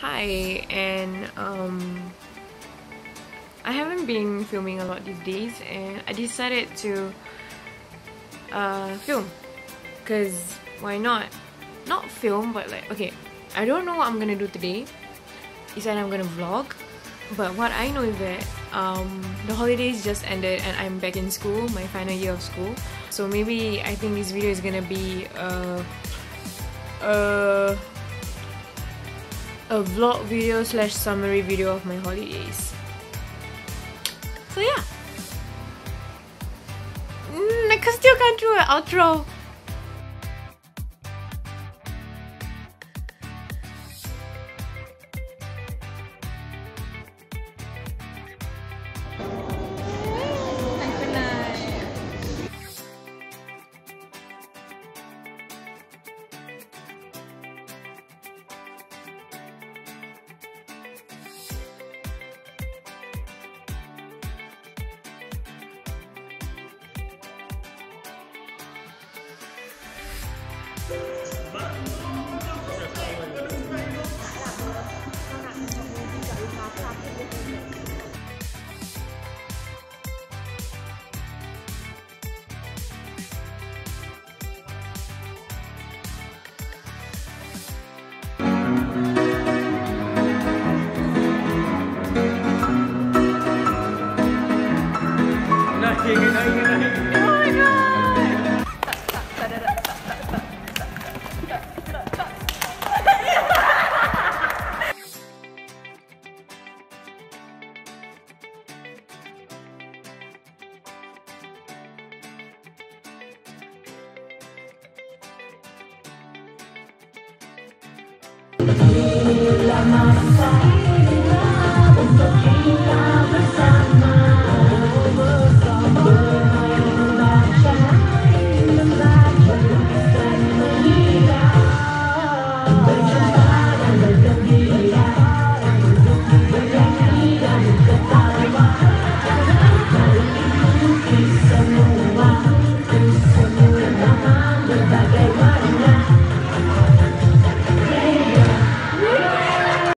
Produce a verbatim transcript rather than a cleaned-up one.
Hi, and um, I haven't been filming a lot these days, and I decided to uh, film, cause why not? Not film, but like, okay, I don't know what I'm gonna do today. He said I'm gonna vlog, but what I know is that um, the holidays just ended and I'm back in school, my final year of school. So maybe I think this video is gonna be uh, uh, a vlog video slash summary video of my holidays. So yeah. Mm, I can still can't do an outro.